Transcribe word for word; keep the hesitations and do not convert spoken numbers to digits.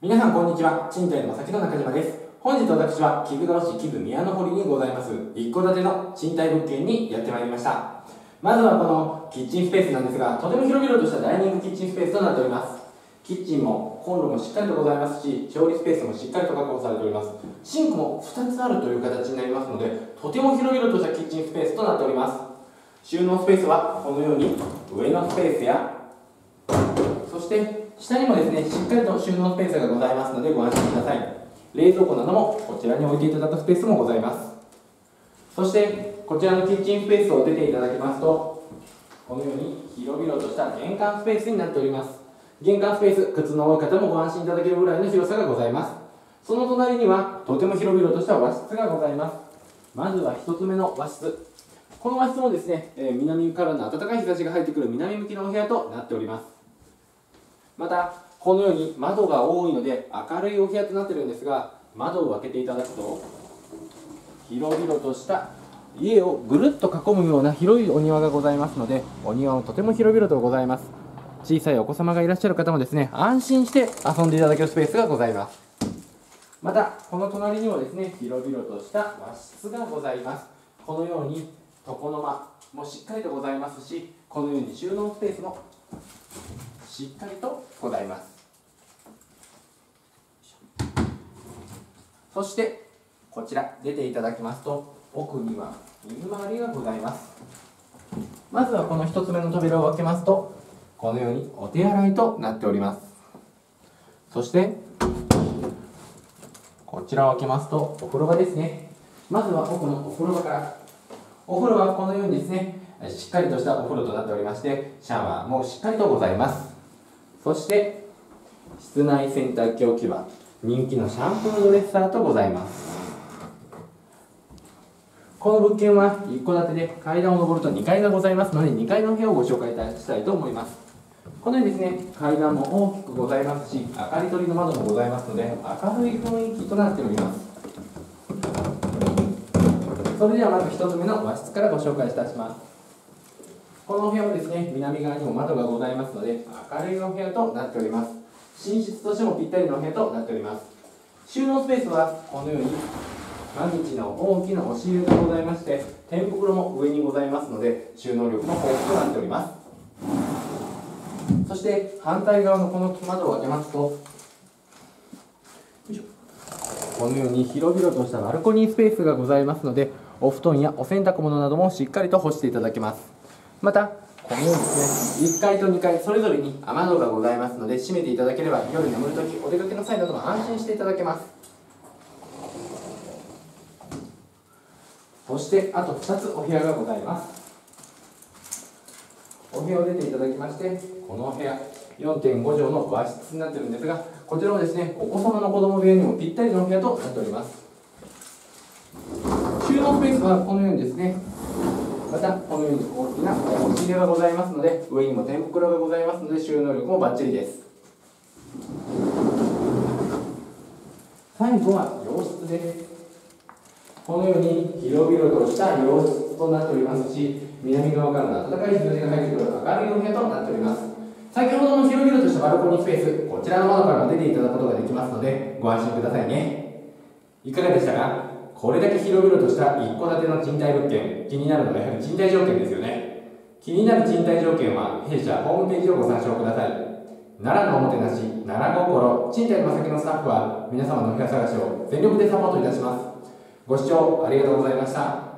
皆さんこんにちは。賃貸の正木の中島です。本日私は菊川市木津宮の堀にございます一戸建ての賃貸物件にやってまいりました。まずはこのキッチンスペースなんですが、とても広々としたダイニングキッチンスペースとなっております。キッチンもコンロもしっかりとございますし、調理スペースもしっかりと確保されております。シンクもふたつあるという形になりますので、とても広々としたキッチンスペースとなっております。収納スペースはこのように上のスペースや、そして下にもですね、しっかりと収納スペースがございますのでご安心ください。冷蔵庫などもこちらに置いていただくスペースもございます。そしてこちらのキッチンスペースを出ていただきますと、このように広々とした玄関スペースになっております。玄関スペース、靴の多い方もご安心いただけるぐらいの広さがございます。その隣にはとても広々とした和室がございます。まずはひとつめの和室。この和室もですね、えー、南からの暖かい日差しが入ってくる南向きのお部屋となっております。またこのように窓が多いので明るいお部屋となっているんですが、窓を開けていただくと広々とした家をぐるっと囲むような広いお庭がございますので、お庭もとても広々とございます。小さいお子様がいらっしゃる方もですね、安心して遊んでいただけるスペースがございます。またこの隣にもですね、広々とした和室がございます。このように床の間もしっかりとございますし、このように収納スペースもしっかりとございます。そしてこちら出ていただきますと、奥には水回りがございます。まずはこのひとつめの扉を開けますと、このようにお手洗いとなっております。そしてこちらを開けますとお風呂場ですね。まずは奥のお風呂場から。お風呂はこのようにですね、しっかりとしたお風呂となっておりまして、シャワーもしっかりとございます。そして室内洗濯機置き場、人気のシャンプードレッサーとございます。この物件は一戸建てで階段を上るとにかいがございますので、にかいの部屋をご紹介いたしたいと思います。このようにですね、階段も大きくございますし、明かり取りの窓もございますので、明るい雰囲気となっております。それではまずひとつめの和室からご紹介いたします。このお部屋もですね、南側にも窓がございますので、明るいお部屋となっております。寝室としてもぴったりのお部屋となっております。収納スペースはこのように間口の大きな押し入れがございまして、天袋も上にございますので、収納力も豊富となっております。そして反対側のこの窓を開けますと、このように広々としたバルコニースペースがございますので、お布団やお洗濯物などもしっかりと干していただけます。またこのようにですね、いっかいとにかいそれぞれに雨戸がございますので、閉めていただければ夜眠るとき、お出かけの際なども安心していただけます。そしてあとふたつお部屋がございます。お部屋を出ていただきまして、このお部屋 よんてんご 畳の和室になっているんですが、こちらもですね、お子様の子供部屋にもぴったりのお部屋となっております。収納スペースはこのようにですね、またこのように大きな押し入れがございますので、上にも天袋がございますので、収納力もバッチリです。最後は洋室です。このように広々とした洋室となっておりますし、南側からの暖かい日差しが入ってくる明るいお部屋となっております。先ほどの広々としたバルコニースペース、こちらの窓からも出ていただくことができますので、ご安心くださいね。いかがでしたか？これだけ広々とした一戸建ての賃貸物件、気になるのはやはり賃貸条件ですよね。気になる賃貸条件は弊社ホームページをご参照ください。奈良のおもてなし、奈良心、賃貸の先のスタッフは皆様のお部屋探しを全力でサポートいたします。ご視聴ありがとうございました。